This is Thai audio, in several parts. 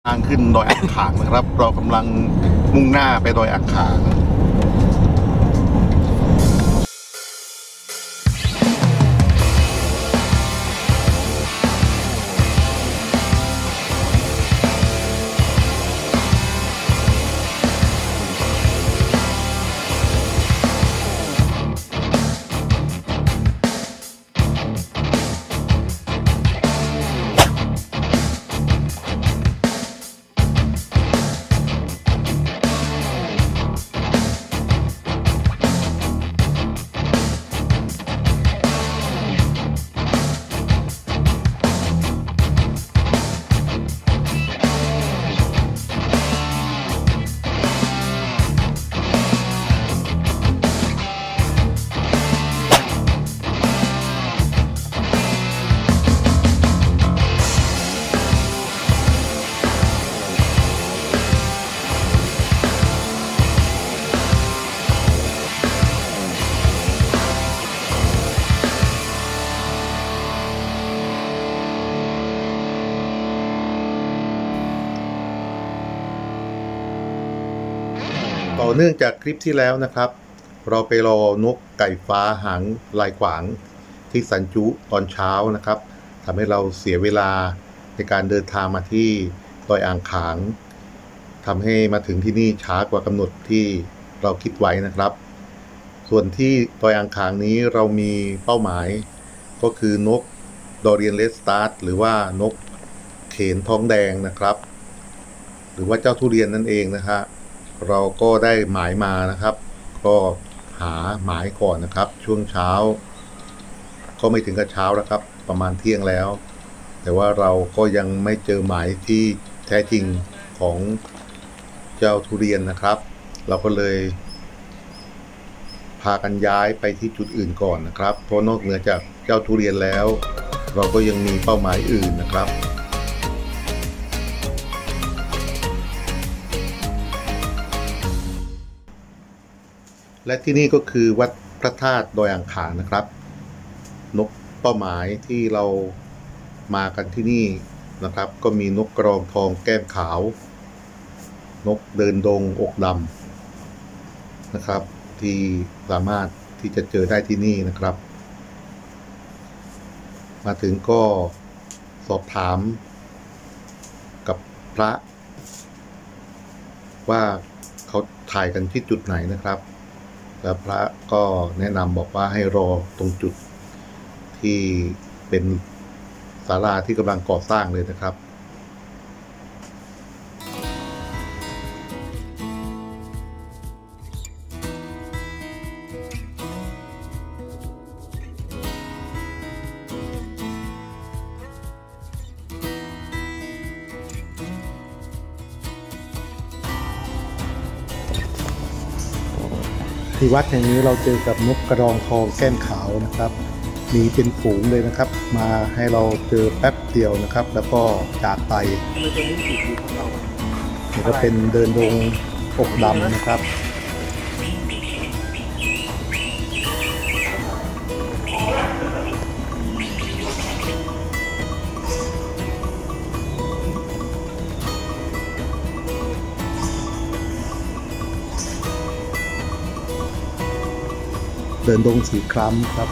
ทางขึ้นดอยอ่างขางนะครับเรากำลังมุ่งหน้าไปดอยอ่างขางต่อเนื่องจากคลิปที่แล้วนะครับเราไปรอนกไก่ฟ้าหางลายขวางที่สันจุตอนเช้านะครับทำให้เราเสียเวลาในการเดินทางมาที่ดอยอ่างขางทำให้มาถึงที่นี่ช้ากว่ากำหนดที่เราคิดไว้นะครับส่วนที่ดอยอ่างขางนี้เรามีเป้าหมายก็คือนกดอเรียนเลสตาร์หรือว่านกเขนท้องแดงนะครับหรือว่าเจ้าทุเรียนนั่นเองนะฮะเราก็ได้หมายมานะครับก็หาหมายก่อนนะครับช่วงเช้าก็ไม่ถึงกับเช้าแล้วครับประมาณเที่ยงแล้วแต่ว่าเราก็ยังไม่เจอหมายที่แท้จริงของเจ้าทุเรียนนะครับเราก็เลยพากันย้ายไปที่จุดอื่นก่อนนะครับเพราะนอกเหนือจากเจ้าทุเรียนแล้วเราก็ยังมีเป้าหมายอื่นนะครับและที่นี่ก็คือวัดพระธาตุดอยอ่างขางนะครับนกเป้าหมายที่เรามากันที่นี่นะครับก็มีนกกระรองทองแก้มขาวนกเดินดงอกดำนะครับที่สามารถที่จะเจอได้ที่นี่นะครับมาถึงก็สอบถามกับพระว่าเขาถ่ายกันที่จุดไหนนะครับแล้วพระก็แนะนำบอกว่าให้รอตรงจุดที่เป็นศาลาที่กำลังก่อสร้างเลยนะครับที่วัดแห่งนี้เราเจอกับนกกระรองทองแก้มขาวนะครับมีเป็นฝูงเลยนะครับมาให้เราเจอแป๊บเดียวนะครับแล้วก็จากไปนี่ก็เป็นเดินดงอกดำนะครับเดินดงสีคล้ำครับ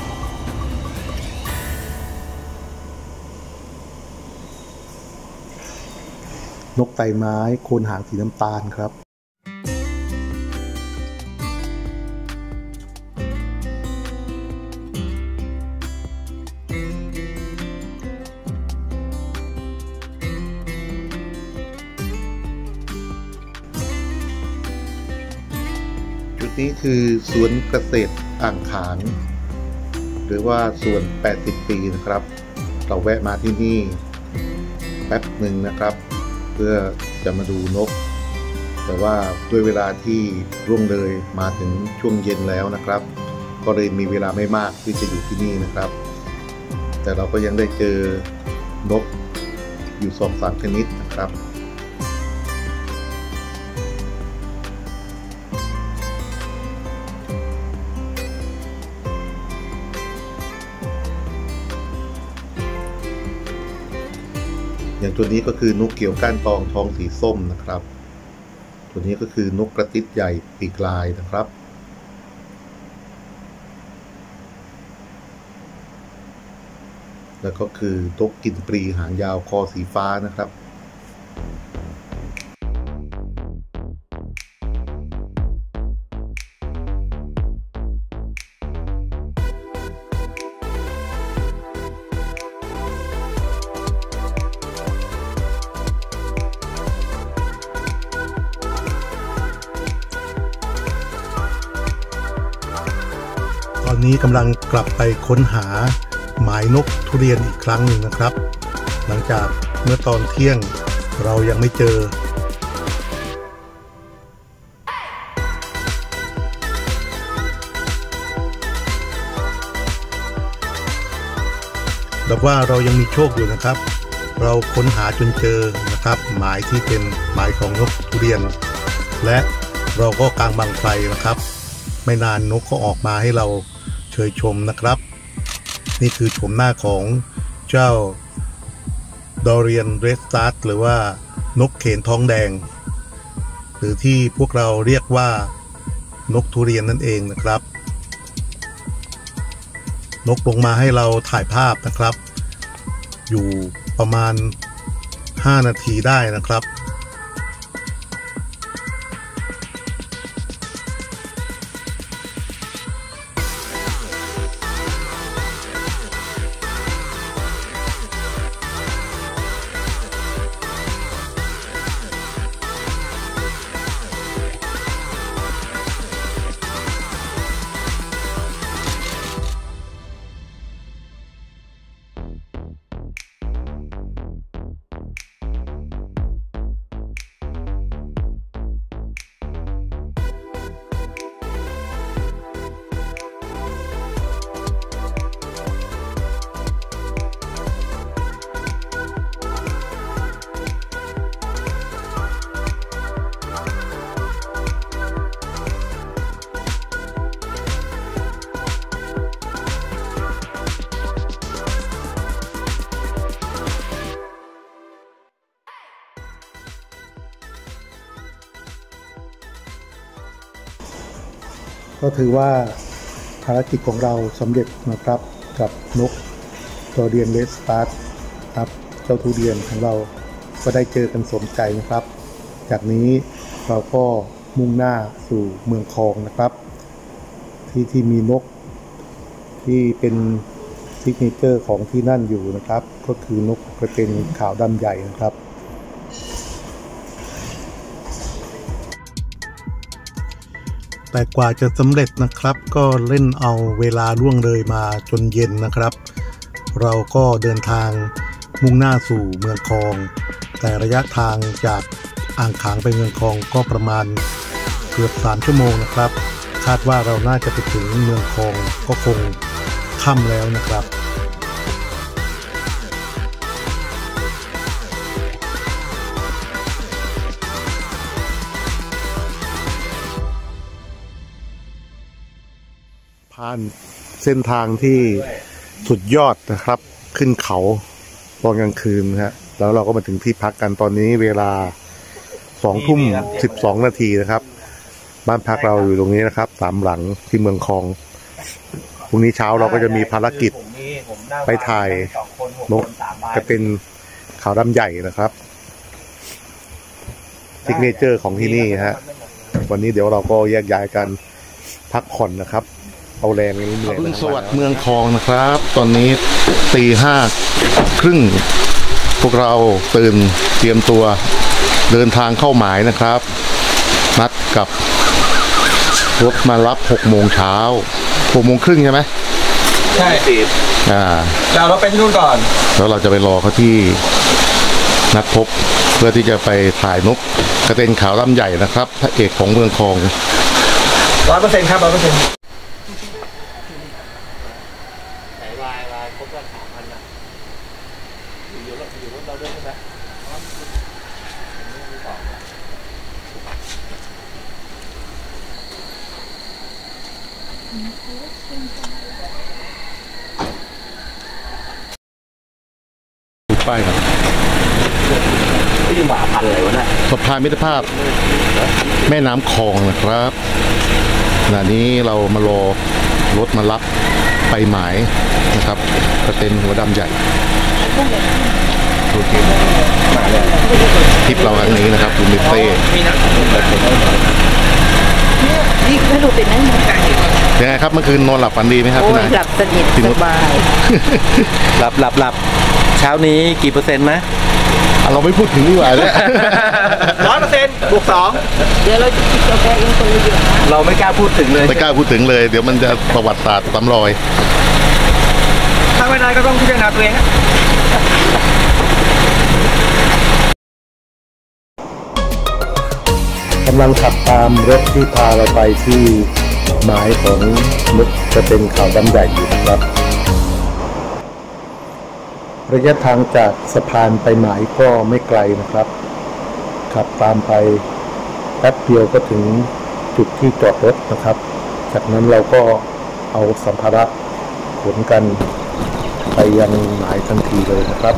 นกไต่ไม้โคนหางสีน้ำตาลครับจุดนี้คือสวนเกษตรอ่างขางหรือว่าสวน80 ปีนะครับเราแวะมาที่นี่แป๊บหนึ่งนะครับเพื่อจะมาดูนกแต่ว่าด้วยเวลาที่ล่วงเลยมาถึงช่วงเย็นแล้วนะครับก็เลยมีเวลาไม่มากที่จะอยู่ที่นี่นะครับแต่เราก็ยังได้เจอนกอยู่2-3 ชนิดนะครับ ทอย่างตัวนี้ก็คือนกเกี่ยวก้านตองท้องสีส้มนะครับตัวนี้ก็คือนกกระติดใหญ่ปีกลายนะครับแล้วก็คือนกกินปลีหางยาวคอสีฟ้านะครับตอนนี้กำลังกลับไปค้นหาหมายนกทุเรียนอีกครั้งหนึ่งนะครับหลังจากเมื่อตอนเที่ยงเรายังไม่เจอแบบว่าเรายังมีโชคอยู่นะครับเราค้นหาจนเจอนะครับหมายที่เป็นหมายของนกทุเรียนและเราก็กางบังไฟนะครับไม่นานนกก็ออกมาให้เราเชยชมนะครับนี่คือชมหน้าของเจ้าดอเรียนเรดสตาร์ทหรือว่านกเขนท้องแดงหรือที่พวกเราเรียกว่านกทุเรียนนั่นเองนะครับนกลงมาให้เราถ่ายภาพนะครับอยู่ประมาณ5 นาทีได้นะครับก็ถือว่าภารกิจของเราสำเร็จนะครับกับนกดอเรียนเรดสตาร์ทครับเจ้าทุเรียนของเราก็ได้เจอกันสมใจนะครับจากนี้เราก็มุ่งหน้าสู่เมืองคองนะครับที่มีนกที่เป็นซิกเนเจอร์ของที่นั่นอยู่นะครับก็คือนกกระเต็นขาวดำใหญ่นะครับแต่กว่าจะสำเร็จนะครับก็เล่นเอาเวลาล่วงเลยมาจนเย็นนะครับเราก็เดินทางมุ่งหน้าสู่เมืองคองแต่ระยะทางจากอ่างขางไปเมืองคองก็ประมาณเกือบ3 ชั่วโมงนะครับคาดว่าเราน่าจะไปถึงเมืองคองก็คงค่ำแล้วนะครับผ่านเส้นทางที่สุดยอดนะครับขึ้นเขาตอนกลางคืนนะฮะแล้วเราก็มาถึงที่พักกันตอนนี้เวลา20:12 นาทีนะครับบ้านพักเราอยู่ตรงนี้นะครับ3 หลังที่เมืองคองพรุ่งนี้เช้าเราก็จะมีภารกิจไปถ่ายนกกระเต็นขาวดำใหญ่นะครับซิกเนเจอร์ของที่นี่ฮะวันนี้เดี๋ยวเราก็แยกย้ายกันพักผ่อนนะครับเอาแรงนิดหน่อยสวัสดิ์เมืองคองนะครับตอนนี้ 5:30 พวกเราตื่นเตรียมตัวเดินทางเข้าหมายนะครับนัดกับรถมารับ6 โมงเช้า6 โมงครึ่งใช่ไหมใช่จะเราไปที่นู่นก่อนแล้วเราจะไปรอเขาที่นัดพบเพื่อที่จะไปถ่ายนกกระเต็นขาวลำใหญ่นะครับพระเอกของเมืองคอง 100%ครับ 100%ครบกัน3,000นะอยู่รถเราด้วยใช่ไหมป้ายครับที่หมาพันอะไรวะน่ะสะพานมิตรภาพแม่น้ำคลองนะครับขณะนี้เรามารอรถมารับไปหมายนะครับก็เป็นหัวดำใหญ่โอเคทริปเราครั้งนี้นะครับคุณมิเต้มีนักข่าวแบบนี้นี่ถ้าดูเป็นนั่งมองไก่ยังไงครับเมื่อคืนนอนหลับฝันดีไหมครับโอ้พี่ยนายหลับสนิทสบายหลับเช้านี้กี่เปอร์เซ็นต์ไหมเราไม่พูดถึงดีกว่าเนี่ย 100%บวก2 เดี๋ยวเราจะกินกาแฟเองคนละเยอะนะเราไม่กล้าพูดถึงเลยไม่กล้าพูดถึงเลยเดี๋ยวมันจะประวัติศาสตร์ซ้ำรอยถ้าไม่ได้ก็ต้องพิจารณาตัวเองกำลังขับตามรถที่พาเราไปที่หมายของนกจะเป็นเขาดำใหญ่อยู่นะครับระยะทางจากสะพานไปหมายก็ไม่ไกลนะครับขับตามไปแป๊บเดียวก็ถึงจุดที่จอดรถนะครับ จากนั้นเราก็เอาสัมภาระขนกันไปยังหมายทันทีเลยนะครับ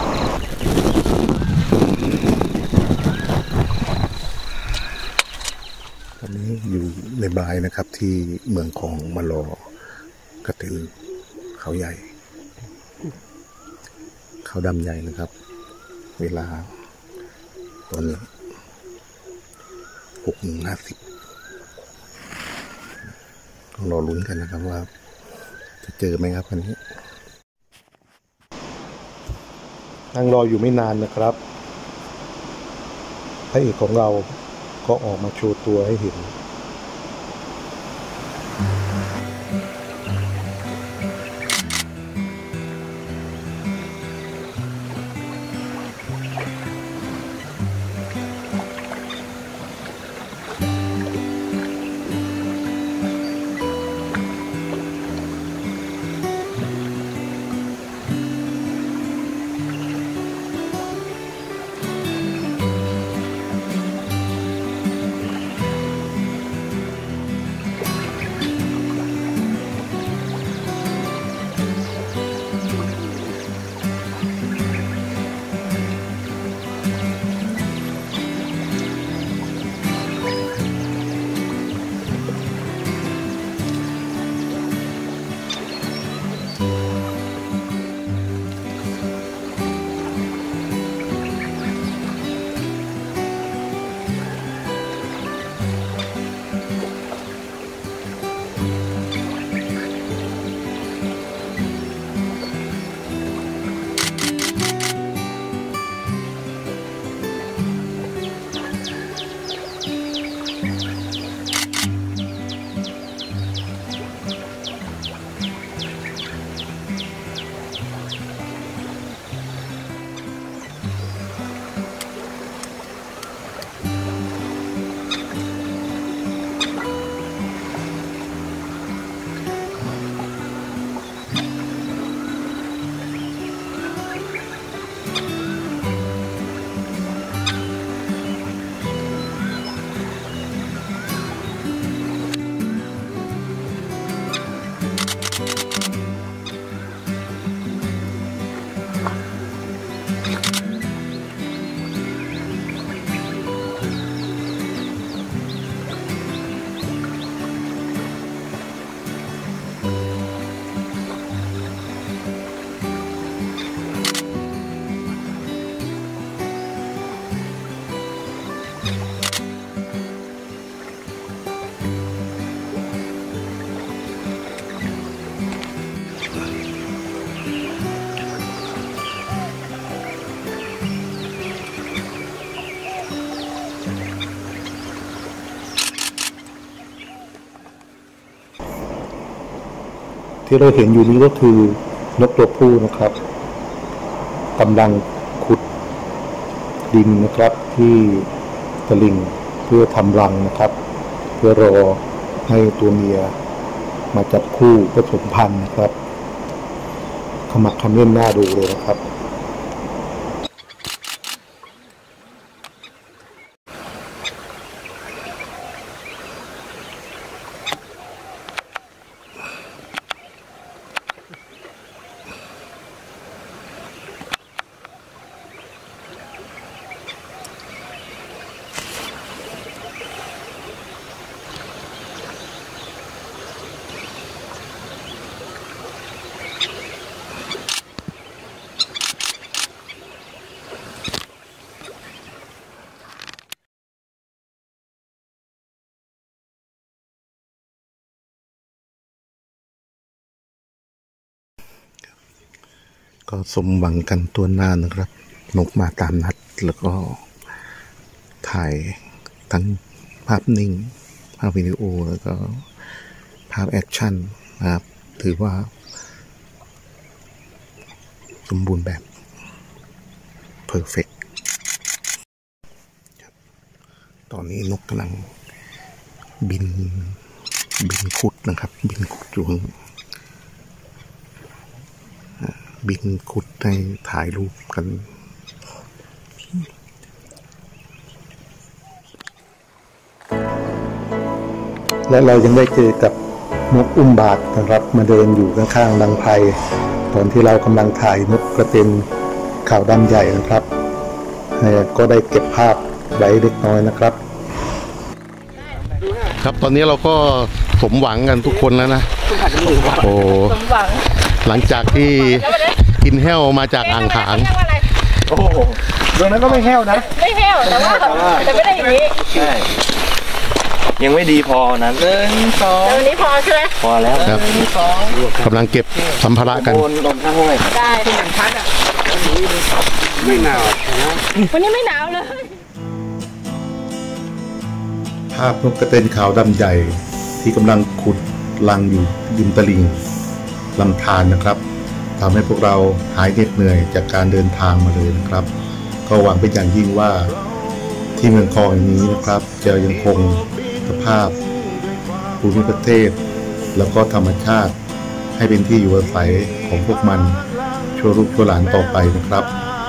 ตอนนี้อยู่ในบายนะครับที่เมืองของมะลอกระตือเขาใหญ่เขาดำใหญ่นะครับ เวลาตอนนี้6:50ต้องรอลุ้นกันนะครับว่าจะเจอไหมครับวันนี้นั่งรออยู่ไม่นานนะครับพระเอกของเราก็ออกมาโชว์ตัวให้เห็นที่เราเห็นอยู่นี้ก็คือนกตัวผู้นะครับกำลังขุดดินนะครับที่ตลิ่งเพื่อทำรังนะครับ เพื่อรอให้ตัวเมียมาจับคู่ผสมพันธุ์นะครับขมักเขม้นหน้าดูเลยนะครับก็สมหวังกันตัวหน้านะครับนกมาตามนัดแล้วก็ถ่ายทั้งภาพนิ่งภาพวิดีโอแล้วก็ภาพแอคชั่นนะครับถือว่าสมบูรณ์แบบเพอร์เฟกต์ตอนนี้นกกำลังบินขุดนะครับบินขุดอยู่บินขุดให้ถ่ายรูปกันและเรายังได้เจอกับนกอุ้มบาทนะครับมาเดินอยู่ข้างๆรังไผ่ตอนที่เรากำลังถ่ายนกกระเต็นขาวดำใหญ่นะครับก็ได้เก็บภาพไว้เล็กน้อยนะครับครับตอนนี้เราก็สมหวังกันทุกคนแล้วนะโอ้หลังจากที่กินแห้วมาจากอ่างขางโอ้ตรงนั้นก็ไม่แห้วนะไม่แห้วแต่ไม่ได้อย่างนี้ใช่ยังไม่ดีพอนั้น1 2 วันนี้พอใช่ไหมพอแล้วครับกำลังเก็บสัมภาระกันลมข้างห้วยได้ที่อย่างพัดอ่ะไม่หนาววันนี้ไม่หนาวเลยภาพนกกระเต็นขาวดำใหญ่ที่กำลังขุดรังอยู่ริมตลิ่งลำธารนะครับทำให้พวกเราหายเหนื่อยจากการเดินทางมาเลยนะครับก็หวังเป็นอย่างยิ่งว่าที่เมืองคลองแห่งนี้นะครับจะยังคงสภาพภูมิประเทศแล้วก็ธรรมชาติให้เป็นที่อยู่อาศัยของพวกมันชั่วลูกชั่วหลานต่อไปนะครับ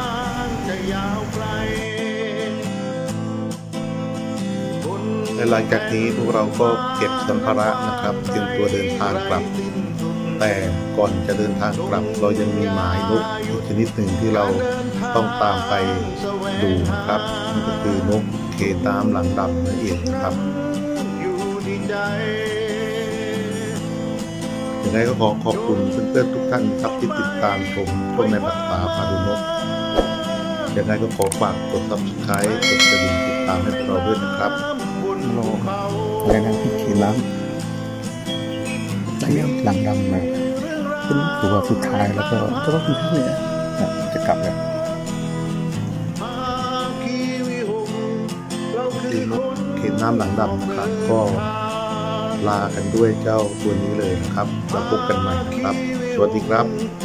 และหลังจากนี้พวกเราก็เก็บสัมภาระนะครับเตรียมตัวเดินทางกลับแต่ก่อนจะเดินทางกลับเรายังมีหมายนกอีกชนิดหนึ่งที่เราต้องตามไปดูนะครับนั่นก็คือนกเคตามหลังดำนั่นเองนะครับยังไงก็ขอบคุณเพื่อนๆทุกท่านครับที่ติดตามชมช่องในภาษาพาดูนกยังไงก็ขอฝากกด Subscribe กดกระดิ่งติดตามให้พวกเราด้วยนะครับรอในนั้นที่ขี่ล้ำได้หลังดำมาเป็นตัวสุดท้ายแล้วก็ต้องขึ้นที่นี่จะกลับแล้วคือนกเข็นน้ำหลังดำครับก็ลากันด้วยเจ้าตัวนี้เลยนะครับแล้วพบกันใหม่นะครับสวัสดีครับ